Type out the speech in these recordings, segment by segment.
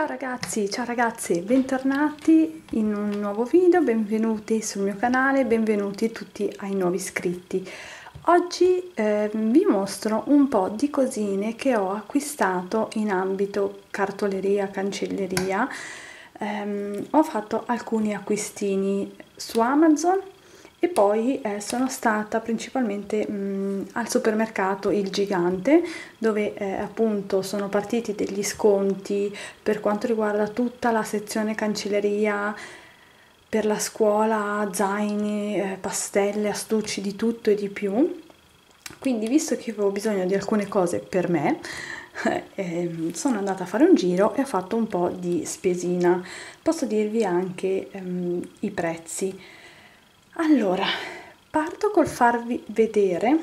Ciao ragazzi, bentornati in un nuovo video, benvenuti sul mio canale, benvenuti tutti ai nuovi iscritti. Oggi vi mostro un po' di cosine che ho acquistato in ambito cartoleria, cancelleria. Ho fatto alcuni acquistini su Amazon e poi sono stata principalmente al supermercato Il Gigante, dove appunto sono partiti degli sconti per quanto riguarda tutta la sezione cancelleria per la scuola, zaini, pastelle, astucci, di tutto e di più. Quindi, visto che avevo bisogno di alcune cose per me, sono andata a fare un giro e ho fatto un po' di spesina. Posso dirvi anche i prezzi. Allora, parto col farvi vedere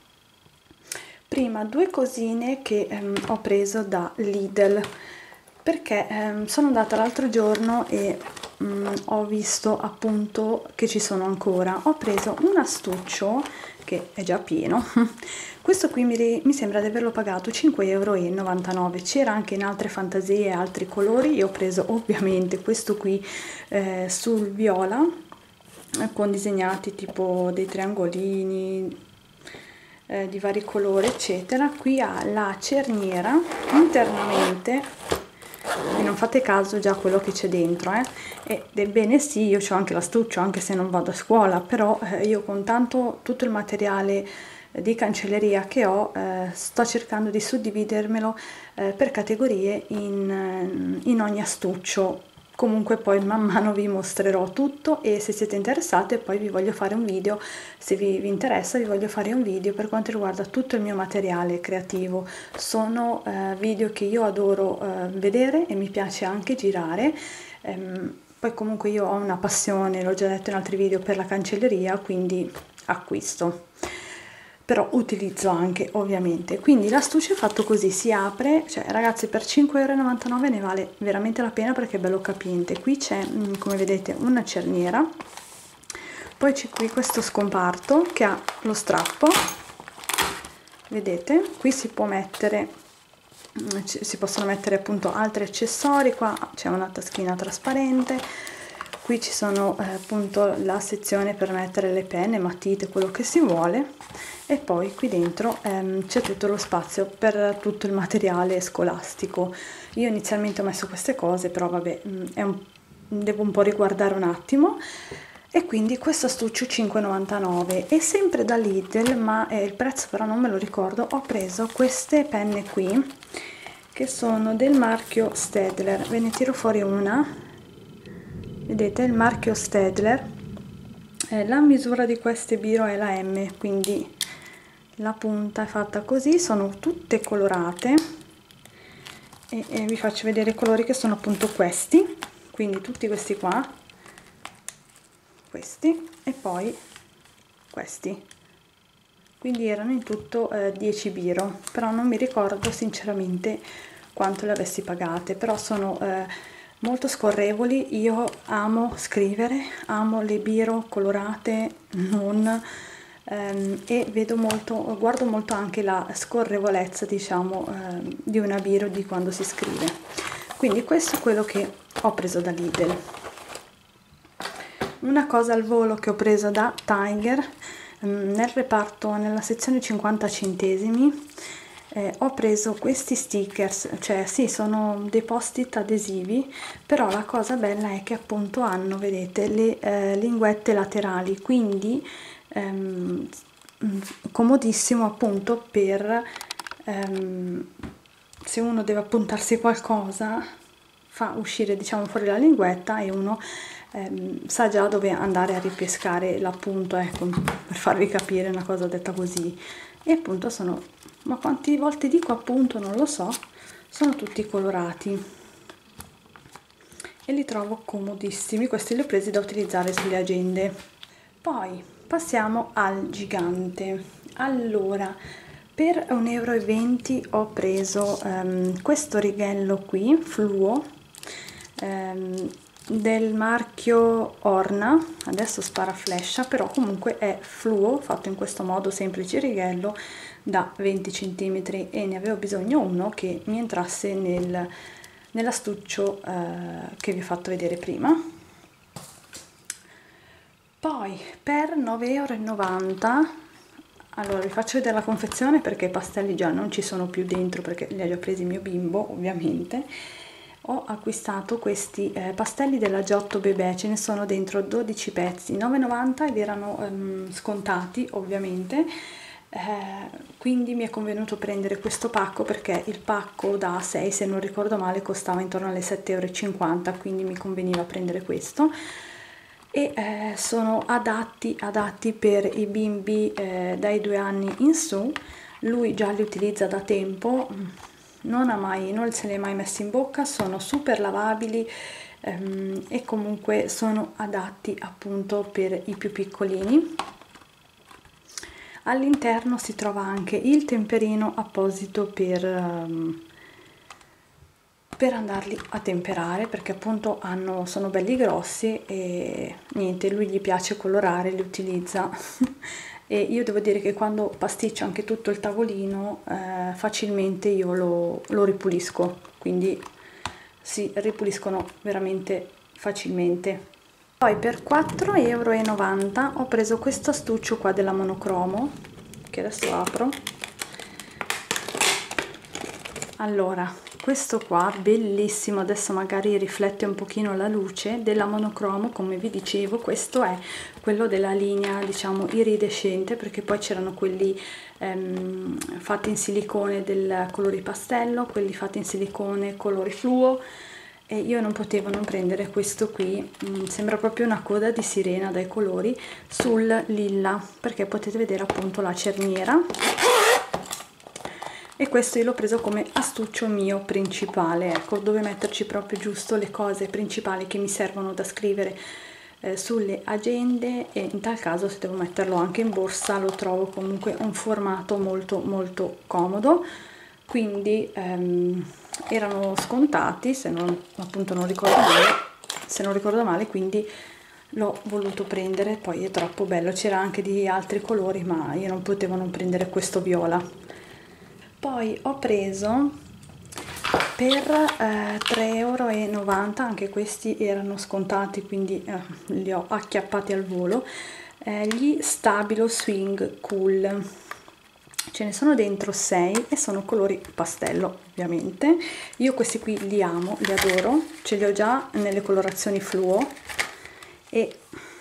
prima due cosine che ho preso da Lidl, perché sono andata l'altro giorno e ho visto appunto che ci sono ancora. Ho preso un astuccio che è già pieno. Questo qui mi sembra di averlo pagato 5,99 €. C'era anche in altre fantasie, altri colori. Io ho preso ovviamente questo qui sul viola, con disegnati tipo dei triangolini di vari colori eccetera. Qui ha la cerniera internamente, e non fate caso già a quello che c'è dentro, ed ebbene sì, io ho anche l'astuccio anche se non vado a scuola, però io con tutto il materiale di cancelleria che ho sto cercando di suddividermelo per categorie in ogni astuccio. Comunque poi man mano vi mostrerò tutto, e se siete interessati poi vi voglio fare un video, se vi interessa vi voglio fare un video per quanto riguarda tutto il mio materiale creativo. Sono video che io adoro vedere e mi piace anche girare. Poi comunque io ho una passione, l'ho già detto in altri video, per la cancelleria, quindi acquisto, però utilizzo anche ovviamente. Quindi l'astuccio è fatto così, si apre, cioè ragazzi, per 5,99 € ne vale veramente la pena perché è bello capiente. Qui c'è, come vedete, una cerniera, poi c'è qui questo scomparto che ha lo strappo, vedete, qui si può mettere, si possono mettere appunto altri accessori. Qua c'è una taschina trasparente, qui ci sono appunto la sezione per mettere le penne, matite, quello che si vuole, e poi qui dentro c'è tutto lo spazio per tutto il materiale scolastico. Io inizialmente ho messo queste cose, però vabbè, devo un po' riguardare un attimo. E quindi questo astuccio 5,99 €. E sempre da Lidl, ma il prezzo però non me lo ricordo, ho preso queste penne qui che sono del marchio Staedtler. Ve ne tiro fuori una, vedete il marchio Staedtler. La misura di queste biro è la M, quindi la punta è fatta così, sono tutte colorate e vi faccio vedere i colori che sono appunto questi, quindi tutti questi qua, questi e poi questi, quindi erano in tutto 10 biro, però non mi ricordo sinceramente quanto le avessi pagate, però sono molto scorrevoli. Io amo scrivere, amo le biro colorate, non e vedo molto, guardo molto anche la scorrevolezza, diciamo, di una biro di quando si scrive. Quindi questo è quello che ho preso da Lidl. Una cosa al volo che ho preso da Tiger, nel reparto, nella sezione 50 centesimi, ho preso questi stickers, cioè sì, sono dei post-it adesivi, però la cosa bella è che appunto hanno, vedete, le linguette laterali, quindi comodissimo appunto per se uno deve appuntarsi qualcosa, fa uscire, diciamo, fuori la linguetta e uno sa già dove andare a ripescare l'appunto, ecco, per farvi capire una cosa detta così. E appunto sono, ma quante volte dico appunto non lo so, sono tutti colorati e li trovo comodissimi. Questi li ho presi da utilizzare sulle agende. Poi passiamo al Gigante. Allora, per 1,20 € ho preso questo righello qui, fluo, del marchio Orna, adesso spara flescia, però comunque è fluo, fatto in questo modo, semplice righello da 20 cm, e ne avevo bisogno uno che mi entrasse nell'astuccio che vi ho fatto vedere prima. Poi per 9,90 €, allora vi faccio vedere la confezione perché i pastelli già non ci sono più dentro perché li ho presi mio bimbo ovviamente. Ho acquistato questi pastelli della Giotto Bebè, ce ne sono dentro 12 pezzi, 9,90 ed erano scontati ovviamente, quindi mi è convenuto prendere questo pacco perché il pacco da 6, se non ricordo male, costava intorno alle 7,50 €, quindi mi conveniva prendere questo. E sono adatti per i bimbi dai 2 anni in su. Lui già li utilizza da tempo, non se li è mai messi in bocca, sono super lavabili e comunque sono adatti appunto per i più piccolini. All'interno si trova anche il temperino apposito per andarli a temperare, perché appunto sono belli grossi e niente, lui gli piace colorare, li utilizza e io devo dire che quando pasticcio anche tutto il tavolino facilmente io lo ripulisco, quindi si ripuliscono veramente facilmente. Poi per 4,90 € ho preso questo astuccio qua della Monocromo, che adesso apro. Allora, questo qua bellissimo, adesso magari riflette un pochino la luce, della Monocromo, come vi dicevo. Questo è quello della linea diciamo iridescente, perché poi c'erano quelli fatti in silicone del colore pastello, quelli fatti in silicone colore fluo, e io non potevo non prendere questo qui. Sembra proprio una coda di sirena dai colori, sul lilla, perché potete vedere appunto la cerniera. E questo io l'ho preso come astuccio mio principale, ecco, dove metterci proprio giusto le cose principali che mi servono da scrivere sulle agende, e in tal caso se devo metterlo anche in borsa lo trovo comunque un formato molto molto comodo. Quindi erano scontati, se non ricordo male, quindi l'ho voluto prendere. Poi è troppo bello, c'era anche di altri colori ma io non potevo non prendere questo viola. Poi ho preso per 3,90 €, anche questi erano scontati, quindi li ho acchiappati al volo, gli Stabilo Swing Cool. Ce ne sono dentro 6 e sono colori pastello ovviamente. Io questi qui li amo, li adoro, ce li ho già nelle colorazioni fluo e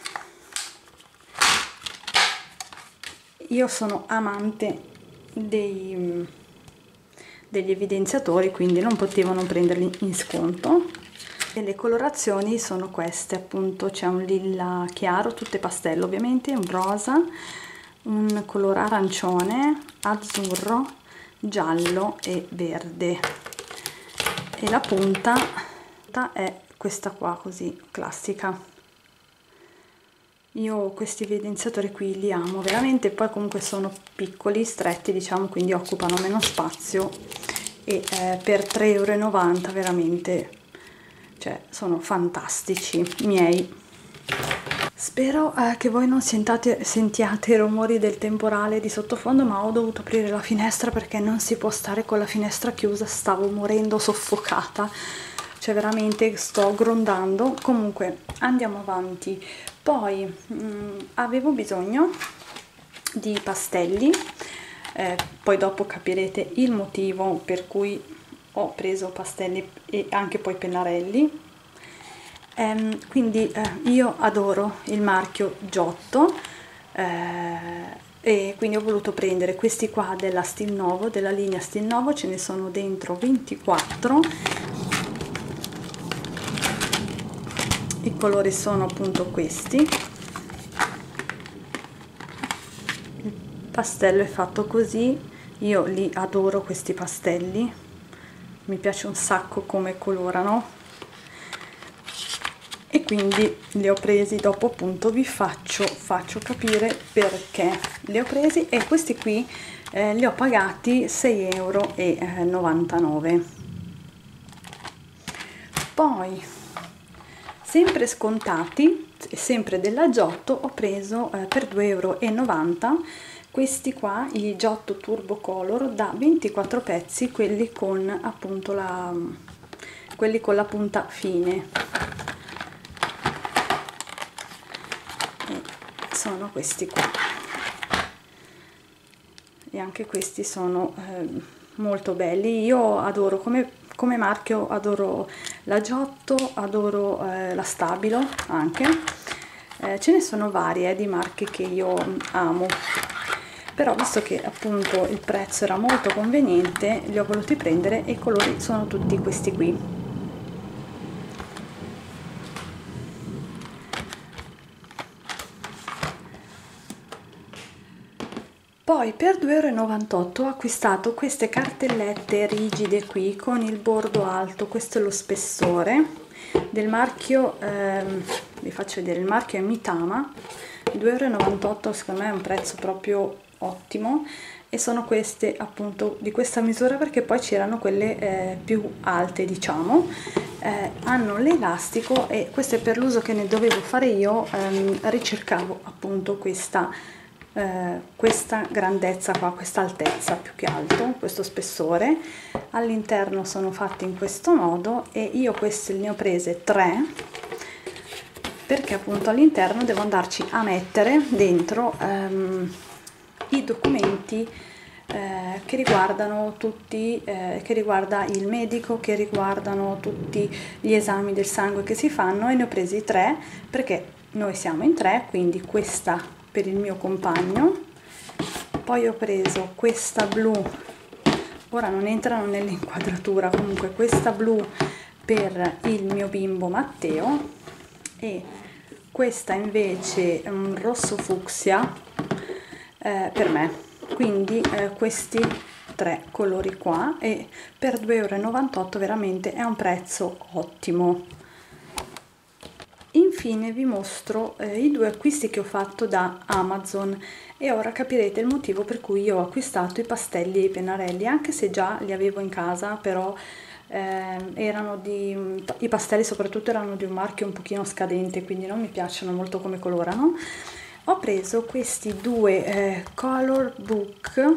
io sono amante degli evidenziatori, quindi non potevo non prenderli in sconto. E le colorazioni sono queste appunto, c'è un lilla chiaro, tutte pastello ovviamente, un rosa, un colore arancione, azzurro, giallo e verde, e la punta è questa qua così classica. Io questi evidenziatori qui li amo veramente, poi comunque sono piccoli, stretti diciamo, quindi occupano meno spazio e per 3,90 € veramente, cioè, sono fantastici miei. Spero che voi non sentiate i rumori del temporale di sottofondo, ma ho dovuto aprire la finestra perché non si può stare con la finestra chiusa, stavo morendo soffocata, cioè veramente sto grondando. Comunque andiamo avanti. Poi avevo bisogno di pastelli, poi dopo capirete il motivo per cui ho preso pastelli e anche poi pennarelli. Quindi io adoro il marchio Giotto, e quindi ho voluto prendere questi qua della Stilnovo, della linea Stilnovo. Ce ne sono dentro 24, i colori sono appunto questi. Il pastello è fatto così, io li adoro questi pastelli, mi piace un sacco come colorano e quindi li ho presi. Dopo appunto vi faccio capire perché li ho presi, e questi qui li ho pagati 6,99 €. Poi sempre scontati, sempre della Giotto, ho preso per 2,90 € questi qua, i Giotto Turbo Color da 24 pezzi, quelli con appunto quelli con la punta fine, e sono questi qua, e anche questi sono molto belli. Io adoro come marchio, adoro la Giotto, adoro la Stabilo anche, ce ne sono varie di marche che io amo, però visto che appunto il prezzo era molto conveniente li ho voluti prendere, e i colori sono tutti questi qui. Poi per 2,98 € ho acquistato queste cartellette rigide qui con il bordo alto. Questo è lo spessore del marchio, vi faccio vedere, il marchio è Mitama. 2,98 € secondo me è un prezzo proprio ottimo, e sono queste appunto di questa misura, perché poi c'erano quelle più alte, diciamo. Hanno l'elastico, e questo è per l'uso che ne dovevo fare io. Ricercavo appunto questa grandezza qua, questa altezza più che altro, questo spessore. All'interno sono fatti in questo modo, e io queste ne ho prese 3 perché appunto all'interno devo andarci a mettere dentro i documenti che riguardano tutti, che riguarda il medico, che riguardano tutti gli esami del sangue che si fanno, e ne ho presi 3 perché noi siamo in 3, quindi questa per il mio compagno, poi ho preso questa blu, ora non entrano nell'inquadratura, comunque questa blu per il mio bimbo Matteo, e questa invece un rosso fucsia per me. Quindi questi 3 colori qua, e per 2,98 € veramente è un prezzo ottimo. Infine vi mostro i 2 acquisti che ho fatto da Amazon, e ora capirete il motivo per cui io ho acquistato i pastelli e i pennarelli, anche se già li avevo in casa, però i pastelli soprattutto erano di un marchio un pochino scadente, quindi non mi piacciono molto come colorano. Ho preso questi 2 color book,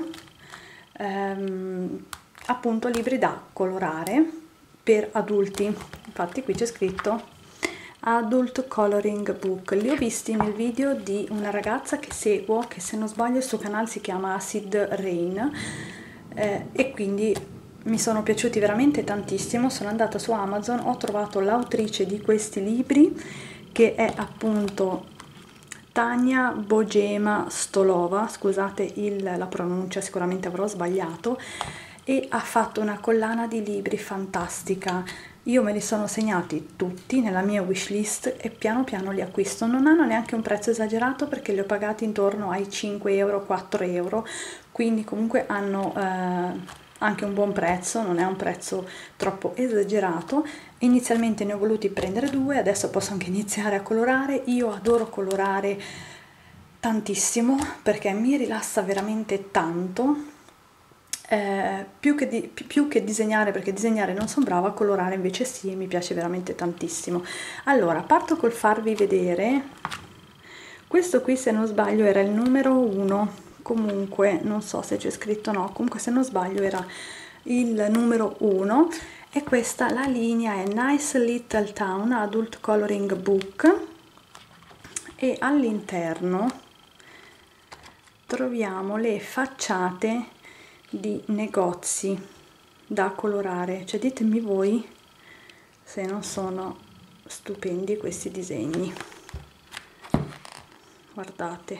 appunto libri da colorare per adulti, infatti qui c'è scritto Adult Coloring Book. Li ho visti nel video di una ragazza che seguo, che se non sbaglio il suo canale si chiama Acid Rain, e quindi mi sono piaciuti veramente tantissimo. Sono andata su Amazon, ho trovato l'autrice di questi libri, che è appunto Tania Bogema Stolova, scusate la pronuncia, sicuramente avrò sbagliato, e ha fatto una collana di libri fantastica. Io me li sono segnati tutti nella mia wishlist e piano piano li acquisto. Non hanno neanche un prezzo esagerato, perché li ho pagati intorno ai 5 euro, 4 euro, quindi comunque hanno anche un buon prezzo, non è un prezzo troppo esagerato. Inizialmente ne ho voluti prendere 2, adesso posso anche iniziare a colorare. Io adoro colorare tantissimo perché mi rilassa veramente tanto. Più che disegnare, perché disegnare non sono brava, a colorare invece sì, mi piace veramente tantissimo. Allora, parto col farvi vedere questo qui, se non sbaglio era il numero 1, comunque non so se c'è scritto, no, comunque se non sbaglio era il numero 1, e questa, la linea è Nice Little Town Adult Coloring Book, e all'interno troviamo le facciate di negozi da colorare, cioè ditemi voi se non sono stupendi questi disegni. Guardate,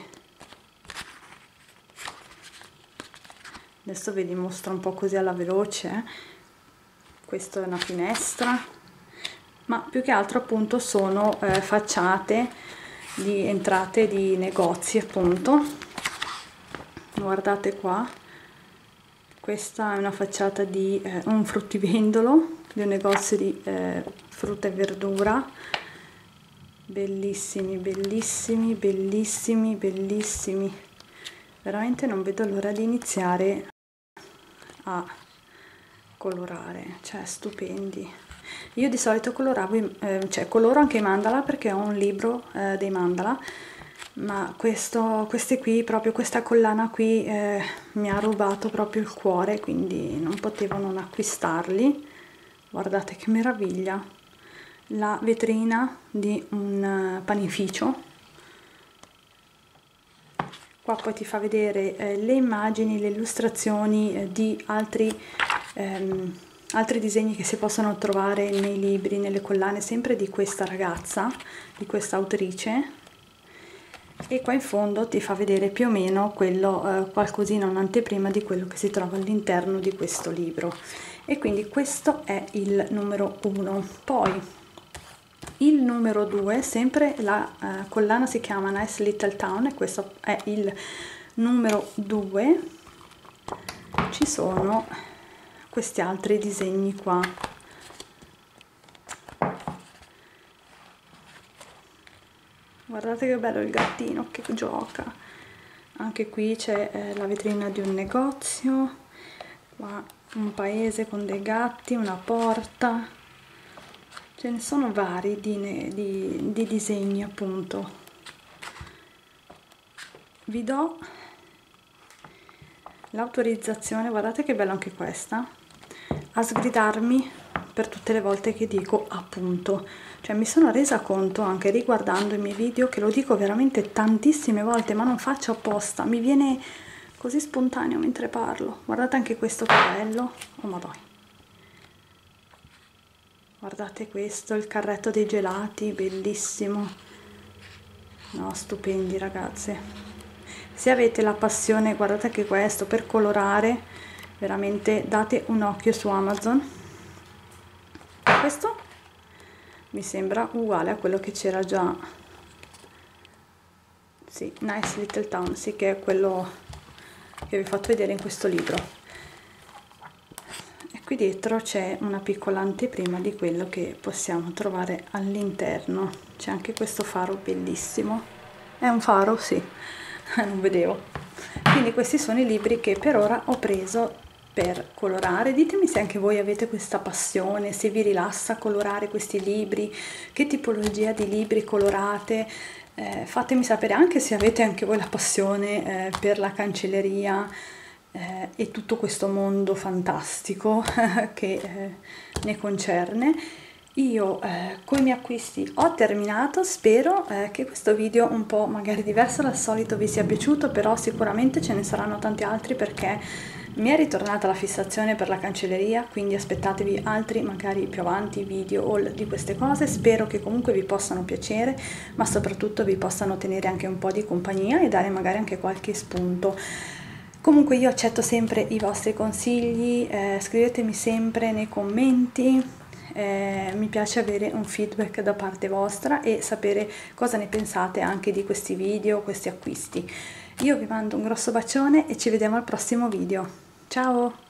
adesso ve li mostro un po' così alla veloce. Questa è una finestra, ma più che altro appunto sono facciate di entrate di negozi, appunto. Guardate qua, questa è una facciata di un fruttivendolo, di un negozio di frutta e verdura. Bellissimi, bellissimi, bellissimi, bellissimi, veramente non vedo l'ora di iniziare a colorare, cioè stupendi. Io di solito coloravo cioè coloro anche i mandala, perché ho un libro dei mandala, ma queste qui, proprio questa collana qui mi ha rubato proprio il cuore, quindi non potevo non acquistarli. guardate che meraviglia, la vetrina di un panificio. Qua poi ti fa vedere le immagini, le illustrazioni di altri disegni che si possono trovare nei libri, nelle collane, sempre di questa ragazza, di questa autrice. E qua in fondo ti fa vedere più o meno quello, qualcosina, un'anteprima di quello che si trova all'interno di questo libro. E quindi questo è il numero 1. Poi il numero 2, sempre la collana si chiama Nice Little Town e questo è il numero 2. Ci sono questi altri disegni qua. Guardate che bello il gattino che gioca. Anche qui c'è la vetrina di un negozio, qua un paese con dei gatti, una porta. Ce ne sono vari di disegni, appunto. Vi do l'autorizzazione, guardate che bella anche questa, a sgridarmi per tutte le volte che dico appunto. Cioè mi sono resa conto anche riguardando i miei video che lo dico veramente tantissime volte, ma non faccio apposta, mi viene così spontaneo mentre parlo. Guardate anche questo che bello, oh madonna. Guardate questo, il carretto dei gelati, bellissimo. No, stupendi ragazze. Se avete la passione, guardate anche questo, per colorare, veramente date un occhio su Amazon. Questo mi sembra uguale a quello che c'era già. Sì, Nice Little Town, sì, che è quello che vi ho fatto vedere in questo libro. Qui dietro c'è una piccola anteprima di quello che possiamo trovare all'interno. C'è anche questo faro bellissimo. È un faro? Sì, non vedevo. Quindi questi sono i libri che per ora ho preso per colorare. Ditemi se anche voi avete questa passione, se vi rilassa colorare questi libri, che tipologia di libri colorate. Fatemi sapere anche se avete anche voi la passione per la cancelleria, e tutto questo mondo fantastico che ne concerne. Io con i miei acquisti ho terminato, spero che questo video un po' magari diverso dal solito vi sia piaciuto, però sicuramente ce ne saranno tanti altri perché mi è ritornata la fissazione per la cancelleria, quindi aspettatevi altri magari più avanti video haul di queste cose. Spero che comunque vi possano piacere, ma soprattutto vi possano tenere anche un po' di compagnia e dare magari anche qualche spunto. Comunque io accetto sempre i vostri consigli, scrivetemi sempre nei commenti, mi piace avere un feedback da parte vostra e sapere cosa ne pensate anche di questi video, questi acquisti. Io vi mando un grosso bacione e ci vediamo al prossimo video. Ciao!